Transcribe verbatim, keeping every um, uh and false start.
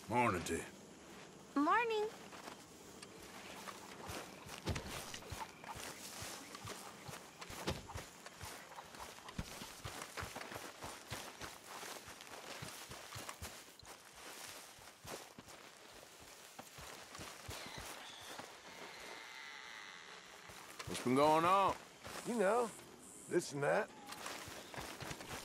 Morning to you. Morning. What's been going on? You know, this and that.